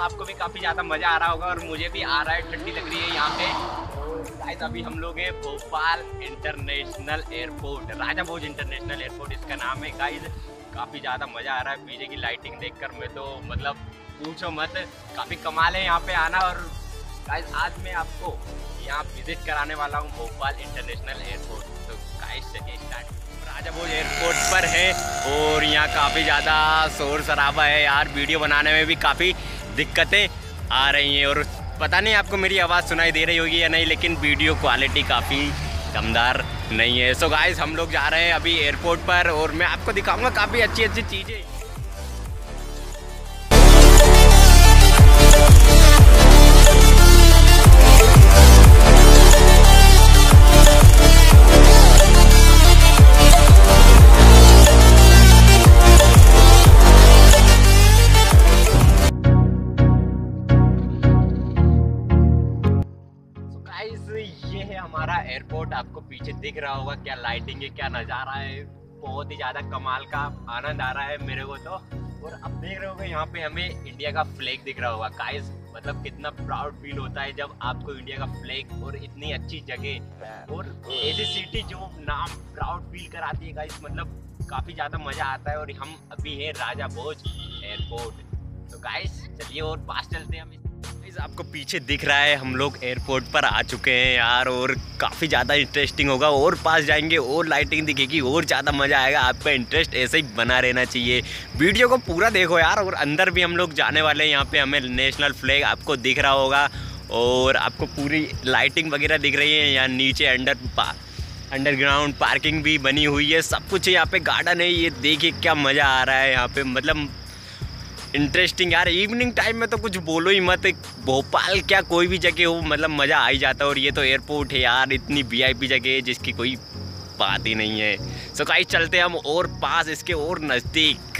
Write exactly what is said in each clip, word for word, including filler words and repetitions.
आपको भी काफ़ी ज़्यादा मज़ा आ रहा होगा और मुझे भी आ रहा है, ठंडी लग रही है यहाँ पे। और गाइस अभी हम लोग हैं Bhopal international airport, Raja Bhoj international airport इसका नाम है गाइस। काफ़ी ज़्यादा मज़ा आ रहा है, पीछे की लाइटिंग देखकर मैं तो मतलब पूछो मत, काफ़ी कमाल है यहाँ पे आना। और गाइस आज मैं आपको यहाँ विजिट कराने वाला हूँ भोपाल इंटरनेशनल एयरपोर्ट। तो गाइस चलिए स्टार्ट। राजा भोज एयरपोर्ट पर है और यहाँ काफ़ी ज़्यादा शोर शराबा है यार, वीडियो बनाने में भी काफ़ी दिक्कतें आ रही हैं। और पता नहीं आपको मेरी आवाज़ सुनाई दे रही होगी या नहीं, लेकिन वीडियो क्वालिटी काफ़ी दमदार नहीं है। सो गाइस हम लोग जा रहे हैं अभी एयरपोर्ट पर और मैं आपको दिखाऊंगा काफ़ी अच्छी अच्छी चीज़ें। ये है हमारा एयरपोर्ट, आपको पीछे दिख रहा होगा क्या लाइटिंग है, क्या नज़ारा है, बहुत ही ज़्यादा कमाल का आनंद आ रहा है मेरे को तो। और अब देख रहे होगे यहाँ पे हमें इंडिया का फ्लैग दिख रहा होगा गाइस, मतलब कितना प्राउड फील होता है जब आपको इंडिया का फ्लैग और इतनी अच्छी जगह और ऐसी सिटी जो नाम प्राउड फील कराती है गाइस, मतलब काफ़ी ज़्यादा मज़ा आता है। और हम अभी हैं राजा भोज एयरपोर्ट। तो गाइस चलिए और पास चलते हैं हम। आपको पीछे दिख रहा है हम लोग एयरपोर्ट पर आ चुके हैं यार, और काफ़ी ज़्यादा इंटरेस्टिंग होगा। और पास जाएंगे और लाइटिंग दिखेगी और ज़्यादा मज़ा आएगा। आपका इंटरेस्ट ऐसे ही बना रहना चाहिए, वीडियो को पूरा देखो यार। और अंदर भी हम लोग जाने वाले हैं, यहाँ पे हमें नेशनल फ्लैग आपको दिख रहा होगा और आपको पूरी लाइटिंग वगैरह दिख रही है। यहाँ नीचे अंडर पा अंडरग्राउंड पार्किंग भी बनी हुई है, सब कुछ है यहाँ पे। गार्डन है, ये देखिए क्या मज़ा आ रहा है यहाँ पे, मतलब इंटरेस्टिंग यार। इवनिंग टाइम में तो कुछ बोलो ही मत, भोपाल क्या कोई भी जगह हो मतलब मज़ा आ ही जाता है। और ये तो एयरपोर्ट है यार, इतनी वीआईपी जगह है जिसकी कोई बात ही नहीं है। सो गाइस चलते हैं हम और पास, इसके और नज़दीक।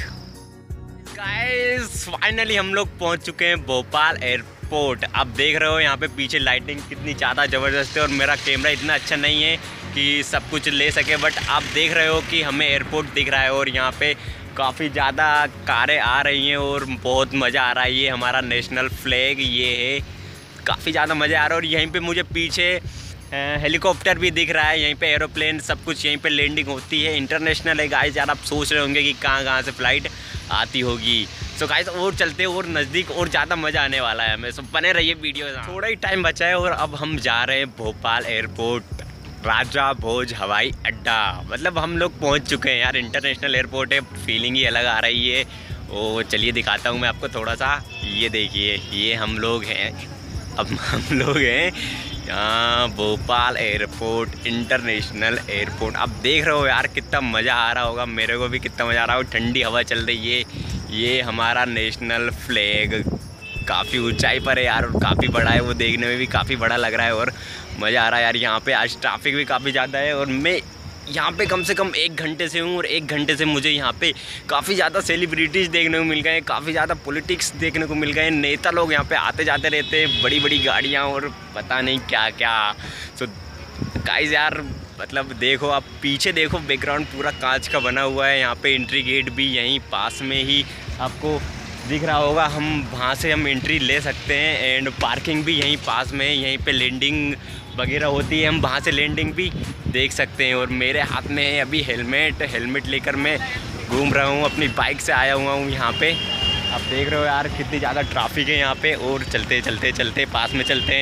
गाइस फाइनली हम लोग पहुंच चुके हैं भोपाल एयरपोर्ट। आप देख रहे हो यहाँ पे पीछे लाइटिंग कितनी ज़्यादा ज़बरदस्त है। और मेरा कैमरा इतना अच्छा नहीं है कि सब कुछ ले सके, बट आप देख रहे हो कि हमें एयरपोर्ट दिख रहा है और यहाँ पे काफ़ी ज़्यादा कारें आ रही हैं और बहुत मज़ा आ रहा है। ये हमारा नेशनल फ्लैग ये है, काफ़ी ज़्यादा मज़ा आ रहा है। और यहीं पे मुझे पीछे हेलीकॉप्टर भी दिख रहा है, यहीं पे एरोप्लेन, सब कुछ यहीं पे लैंडिंग होती है। इंटरनेशनल है गाइस यार, आप सोच रहे होंगे कि कहाँ कहाँ से फ़्लाइट आती होगी। सो गाइस और चलते और नज़दीक और ज़्यादा मज़ा आने वाला है हमें। सो बने रहिए वीडियो, थोड़ा ही टाइम बचा है और अब हम जा रहे हैं भोपाल एयरपोर्ट, राजा भोज हवाई अड्डा। मतलब हम लोग पहुंच चुके हैं यार, इंटरनेशनल एयरपोर्ट है, फीलिंग ही अलग आ रही है। ओ चलिए दिखाता हूं मैं आपको थोड़ा सा। ये देखिए ये हम लोग हैं, अब हम लोग हैं यहाँ भोपाल एयरपोर्ट इंटरनेशनल एयरपोर्ट। आप देख रहे हो यार कितना मज़ा आ रहा होगा, मेरे को भी कितना मज़ा आ रहा हो। ठंडी हवा चल रही है, ये हमारा नेशनल फ्लैग काफ़ी ऊंचाई पर है यार और काफ़ी बड़ा है, वो देखने में भी काफ़ी बड़ा लग रहा है और मज़ा आ रहा है यार। यहाँ पे आज ट्रैफिक भी काफ़ी ज़्यादा है और मैं यहाँ पे कम से कम एक घंटे से हूँ और एक घंटे से मुझे यहाँ पे काफ़ी ज़्यादा सेलिब्रिटीज़ देखने को मिल गए, काफ़ी ज़्यादा पॉलिटिक्स देखने को मिल गए, नेता लोग यहाँ पे आते जाते रहते हैं, बड़ी बड़ी गाड़ियाँ और पता नहीं क्या क्या। सो गाइस यार मतलब देखो, आप पीछे देखो, बैकग्राउंड पूरा कांच का बना हुआ है। यहाँ पे एंट्री गेट भी यहीं पास में ही आपको दिख रहा होगा, हम वहाँ से हम एंट्री ले सकते हैं। एंड पार्किंग भी यहीं पास में है, यहीं पे लैंडिंग वगैरह होती है, हम वहाँ से लैंडिंग भी देख सकते हैं। और मेरे हाथ में है अभी हेलमेट, हेलमेट लेकर मैं घूम रहा हूँ, अपनी बाइक से आया हुआ हूँ यहाँ पे। आप देख रहे हो यार कितनी ज़्यादा ट्रैफिक है यहाँ पे। और चलते चलते चलते पास में चलते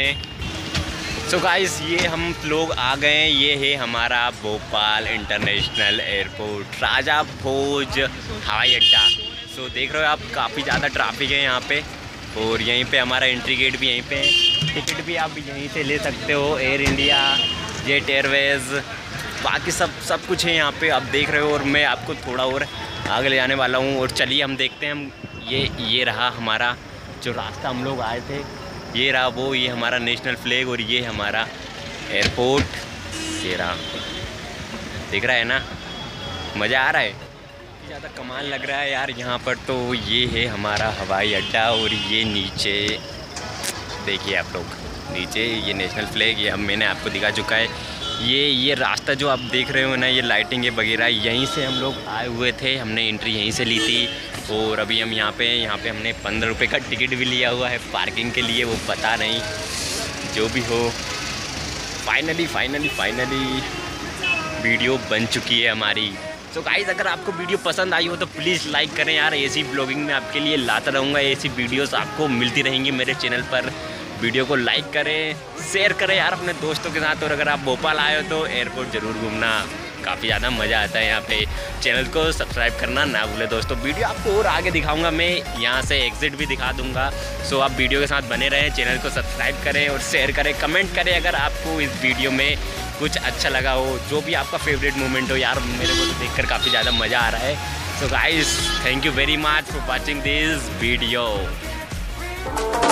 हैं। सो गाइस ये हम लोग आ गए हैं, ये है हमारा भोपाल इंटरनेशनल एयरपोर्ट, राजा भोज हवाई अड्डा। सो देख रहे हो आप काफ़ी ज़्यादा ट्रैफिक है यहाँ पे। और यहीं पे हमारा एंट्री गेट भी यहीं पे है, टिकट भी आप यहीं से ले सकते हो, एयर इंडिया, जेट एयरवेज़, बाकी सब सब कुछ है यहाँ पे आप देख रहे हो। और मैं आपको थोड़ा और आगे ले जाने वाला हूँ और चलिए हम देखते हैं। हम ये ये रहा हमारा जो रास्ता हम लोग आए थे, ये रहा वो, ये हमारा नेशनल फ्लैग और ये हमारा एयरपोर्ट, ये रहा, दिख रहा है ना, मज़ा आ रहा है, ज़्यादा कमाल लग रहा है यार यहाँ पर। तो ये है हमारा हवाई अड्डा और ये नीचे देखिए आप लोग, नीचे ये नेशनल फ्लैग, ये अब मैंने आपको दिखा चुका है। ये ये रास्ता जो आप देख रहे हो ना, ये लाइटिंग ये वगैरह यहीं से हम लोग आए हुए थे, हमने एंट्री यहीं से ली थी। और अभी हम यहाँ पे यहाँ पे हमने पंद्रह रुपये का टिकट भी लिया हुआ है पार्किंग के लिए, वो पता नहीं जो भी हो। फाइनली फाइनली फाइनली वीडियो बन चुकी है हमारी। तो गाइस अगर आपको वीडियो पसंद आई हो तो प्लीज़ लाइक करें यार। ऐसी ब्लॉगिंग में आपके लिए लाता रहूँगा, ऐसी वीडियोस आपको मिलती रहेंगी मेरे चैनल पर। वीडियो को लाइक करें, शेयर करें यार अपने दोस्तों के साथ। और अगर आप भोपाल आए हो तो एयरपोर्ट ज़रूर घूमना, काफ़ी ज़्यादा मज़ा आता है यहाँ पे। चैनल को सब्सक्राइब करना ना भूले दोस्तों। वीडियो आपको और आगे दिखाऊंगा मैं, यहाँ से एग्ज़िट भी दिखा दूंगा। सो आप वीडियो के साथ बने रहें, चैनल को सब्सक्राइब करें और शेयर करें, कमेंट करें अगर आपको इस वीडियो में कुछ अच्छा लगा हो, जो भी आपका फेवरेट मोमेंट हो यार। मेरे को तो देखकर काफ़ी ज़्यादा मज़ा आ रहा है। So guys thank you very much for watching this video.